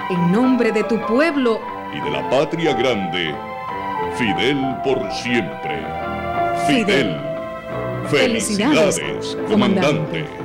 En nombre de tu pueblo y de la patria grande, Fidel por siempre. Fidel. Felicidades, comandante.